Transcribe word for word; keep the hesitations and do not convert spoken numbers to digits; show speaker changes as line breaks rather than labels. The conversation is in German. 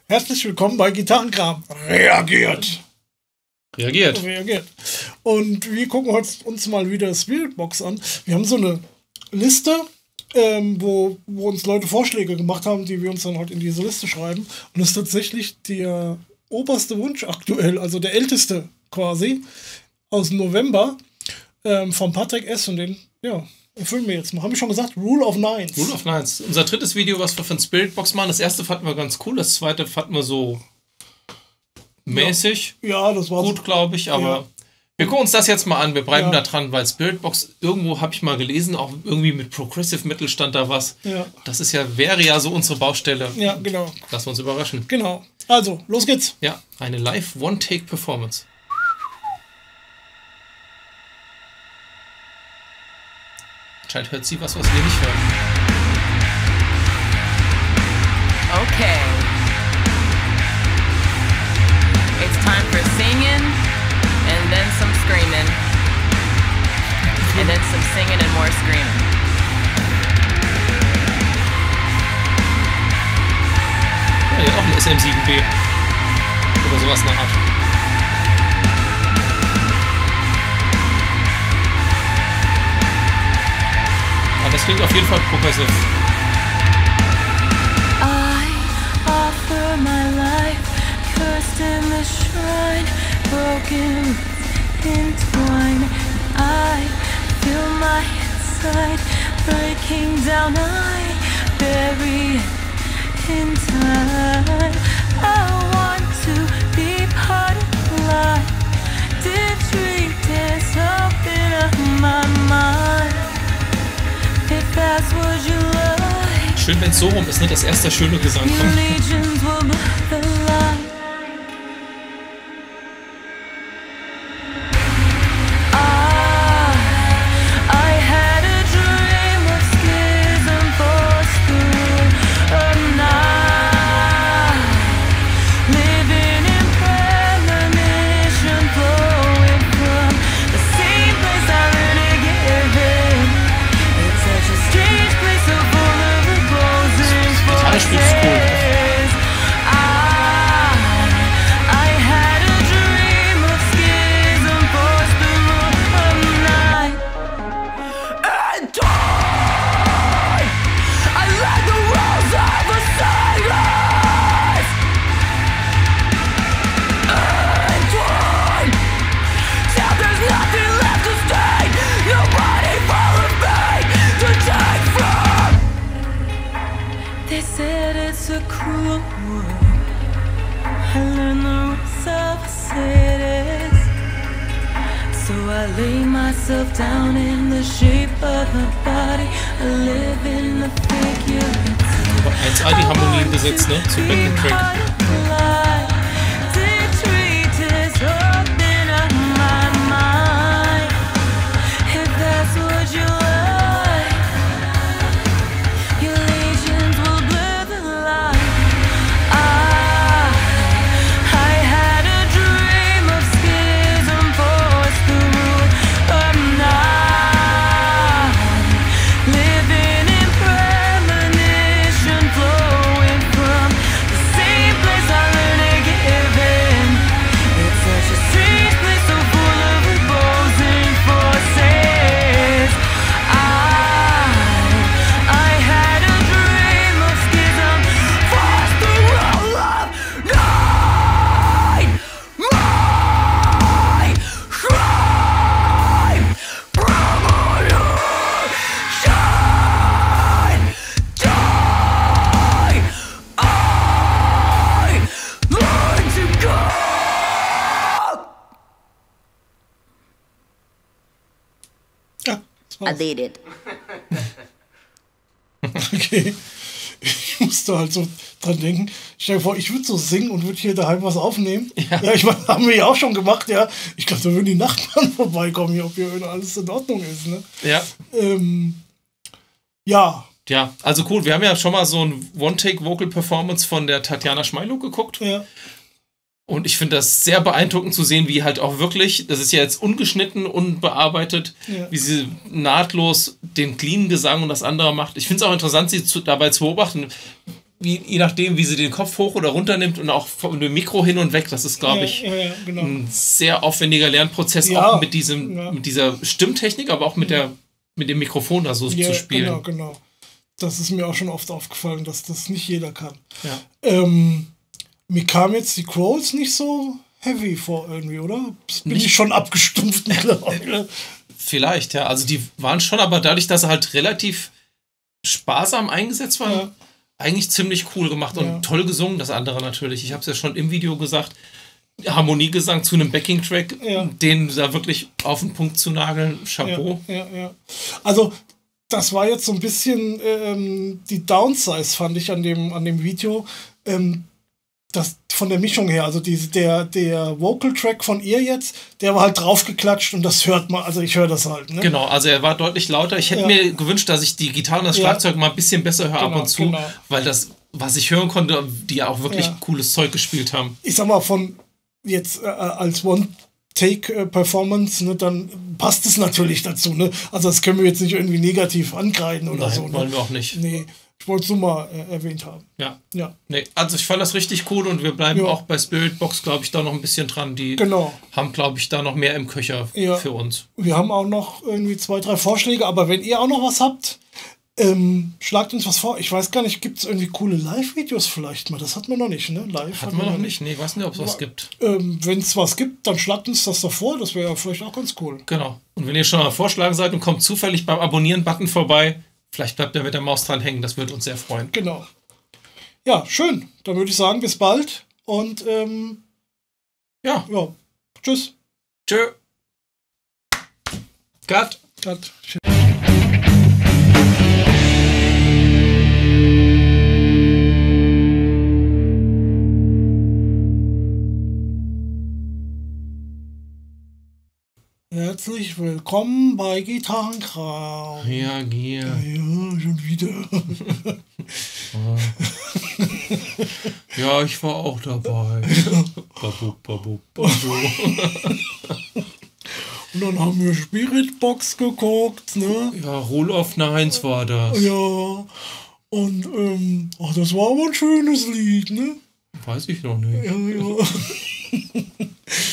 Herzlich willkommen bei Gitarrenkram. Reagiert.
Reagiert.
Reagiert. Und wir gucken uns mal wieder Spiritbox an. Wir haben so eine Liste, ähm, wo, wo uns Leute Vorschläge gemacht haben, die wir uns dann halt in diese Liste schreiben. Und das ist tatsächlich der oberste Wunsch aktuell, also der älteste quasi, aus dem November, ähm, von Patrick S. Und den, ja, erfüllen wir jetzt mal. Haben wir schon gesagt, Rule of Nines.
Rule of Nines. Unser drittes Video, was wir von Spiritbox machen. Das erste fanden wir ganz cool, das zweite fanden wir so mäßig.
Ja, ja, das war
gut,
so,
glaube ich, aber
ja.
Wir gucken uns das jetzt mal an. Wir bleiben
Ja.
da dran, weil Spiritbox, irgendwo habe ich mal gelesen, auch irgendwie mit Progressive Metal stand da was.
Ja.
Das ist ja, wäre ja so unsere Baustelle.
Ja, genau.
Lassen wir uns überraschen.
Genau. Also, los geht's.
Ja, eine Live-One-Take-Performance. Anscheinend hört sie was, was wir nicht hören.
Okay. It's time for singing, and then some screaming. And then some singing and more screaming.
Ja, ja, auch ein S M sieben B. Oder sowas in der Art. Aber das klingt auf jeden Fall progressiv.
I offer my life, cursed in the shrine, broken in twine. I feel my inside breaking down. I bury it in time. I want to be part of life. Did treat this open up my mind. If that's what you like.
Schön, wenn es so rum ist, ne? Das erste schöne Gesang
Your
kommt.
legions will block the light. Ah, I had a dream of schism forced through a night, living in premonition, flowing from the same place I really give in. It's such a strange place, so full of opposing
Gitarre spielt es cool.
forces. I, I had a dream of schism forced through a night. And time, I let the walls of a silence. And time, till there's nothing left to stay. Nobody follows me to take from. They said it's a cruel world. I learned the rules of a sadist. So I lay myself down in the shape of a body. I live in the figure.
Aber eins A die Harmonien besetzt, ne? Zu Backing Track.
Living in premonition, flowing from the same place I learned to give in. It's such a strange place, so full of opposing forces. I, I had a dream of schism, forced through a love night. My crime, premonition, die. I learned to go.
Ja, das war's.
did it.
Okay. Ich musste halt so dran denken. Stell dir vor, ich würde so singen und würde hier daheim was aufnehmen.
Ja.
Ja, ich meine, haben wir ja auch schon gemacht, ja. Ich glaube, da würden die Nachbarn vorbeikommen, hier, ob hier alles in Ordnung ist, ne?
Ja.
Ähm, ja.
Ja, also cool. Wir haben ja schon mal so ein One-Take-Vocal-Performance von der Tatjana Schmeiluk geguckt.
Ja.
Und ich finde das sehr beeindruckend zu sehen, wie halt auch wirklich, das ist ja jetzt ungeschnitten, unbearbeitet,
Ja.
wie sie nahtlos den cleanen Gesang und das andere macht. Ich finde es auch interessant, sie zu, dabei zu beobachten, wie, je nachdem, wie sie den Kopf hoch oder runter nimmt und auch vom dem Mikro hin und weg. Das ist, glaube ich,
ja, ja, genau.
ein sehr aufwendiger Lernprozess,
Ja,
auch mit, diesem,
ja.
mit dieser Stimmtechnik, aber auch mit, der, mit dem Mikrofon da so
ja,
zu spielen.
Genau, genau. Das ist mir auch schon oft aufgefallen, dass das nicht jeder kann.
Ja.
Ähm, mir kamen jetzt die Quotes nicht so heavy vor irgendwie, oder? Bin
Nicht-
ich schon abgestumpft mittlerweile?
Vielleicht, ja. Also die waren schon, aber dadurch, dass sie halt relativ sparsam eingesetzt waren,
Ja.
eigentlich ziemlich cool gemacht und
Ja.
toll gesungen, das andere natürlich. Ich habe es ja schon im Video gesagt, Harmoniegesang zu einem Backing-Track,
Ja.
den da wirklich auf den Punkt zu nageln, Chapeau.
Ja, ja, ja. Also, das war jetzt so ein bisschen ähm, die Downsize, fand ich, an dem, an dem Video. Ähm, das von der Mischung her, also diese, der, der Vocal-Track von ihr jetzt, der war halt draufgeklatscht und das hört man, also ich höre das halt, ne?
Genau, also er war deutlich lauter. Ich hätte
Ja.
mir gewünscht, dass ich die Gitarre und das
Ja.
Schlagzeug mal ein bisschen besser höre ab
Genau,
und zu,
genau.
weil das, was ich hören konnte, die ja auch wirklich
Ja.
cooles Zeug gespielt haben.
Ich sag mal, von jetzt äh, als One-Take-Performance, ne, dann passt es natürlich dazu, ne? Also das können wir jetzt nicht irgendwie negativ angreifen oder
Nein,
so, ne?
wollen wir auch nicht.
Nee, ich wollte es nur mal äh, erwähnt haben.
Ja.
Ja,
Nee, also ich fand das richtig cool und wir bleiben
Ja.
auch bei Spiritbox, glaube ich, da noch ein bisschen dran. Die
genau.
haben, glaube ich, da noch mehr im Köcher
Ja.
für uns.
Wir haben auch noch irgendwie zwei, drei Vorschläge, aber wenn ihr auch noch was habt, ähm, schlagt uns was vor. Ich weiß gar nicht, gibt es irgendwie coole Live-Videos vielleicht mal? Das hatten wir noch nicht, ne? Live
Hatten wir noch nicht? Nee, weiß nicht, ob es was gibt.
Ähm, wenn es was gibt, dann schlagt uns das doch vor. Das wäre ja vielleicht auch ganz cool.
Genau. Und wenn ihr schon mal vorschlagen seid und kommt zufällig beim Abonnieren-Button vorbei, vielleicht bleibt ihr mit der Maus dran hängen. Das würde uns sehr freuen.
Genau. Ja, schön. Dann würde ich sagen, bis bald und ähm,
Ja,
ja, tschüss.
tschö. Cut.
Cut. Herzlich willkommen bei Gitarrenkram.
Ja, Gier.
Ja, schon wieder.
Ja, ich war auch dabei. Babu, babu, babu.
Und dann haben wir Spiritbox geguckt, ne?
Ja, Roloff Neins war das.
Ja. Und, ähm, ach, das war aber ein schönes Lied, ne?
Weiß ich noch nicht.
Ja, ja.